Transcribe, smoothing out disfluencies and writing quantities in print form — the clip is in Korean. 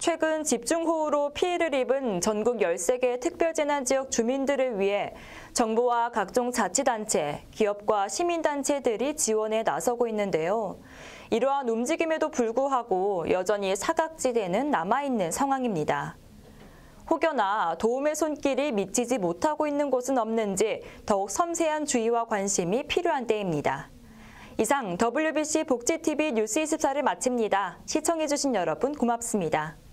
최근 집중호우로 피해를 입은 전국 13개 특별재난지역 주민들을 위해 정부와 각종 자치단체, 기업과 시민단체들이 지원에 나서고 있는데요. 이러한 움직임에도 불구하고 여전히 사각지대는 남아있는 상황입니다. 혹여나 도움의 손길이 미치지 못하고 있는 곳은 없는지 더욱 섬세한 주의와 관심이 필요한 때입니다. 이상 WBC 복지TV 뉴스24를 마칩니다. 시청해주신 여러분 고맙습니다.